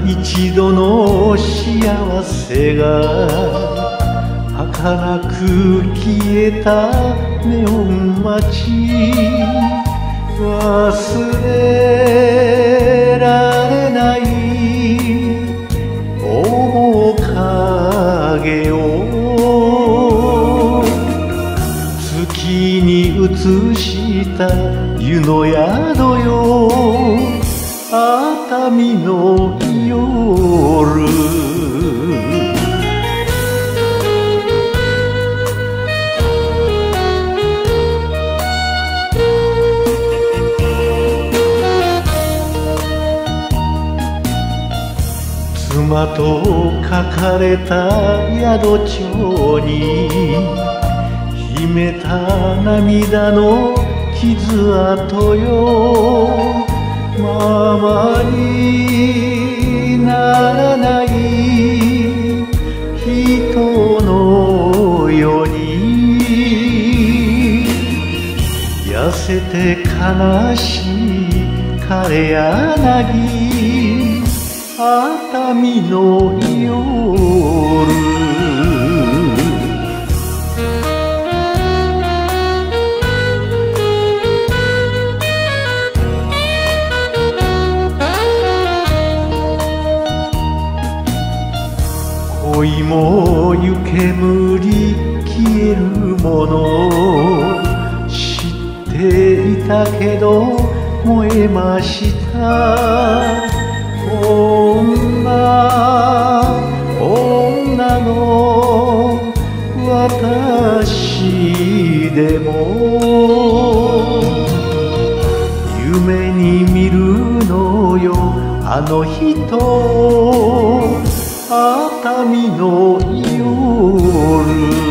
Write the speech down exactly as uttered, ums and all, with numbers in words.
一度の幸せが儚く消えたネオン街、忘れられない面影を月に映した湯の宿よ、熱海の夜。妻と書かれた宿帳に秘めた涙の傷跡よ、ママにならない人のように痩せて悲しい枯柳、熱海の夜。恋も湯煙消えるもの、知っていたけど燃えました。こんな女の私でも夢に見るのよ、あの人、熱海の夜。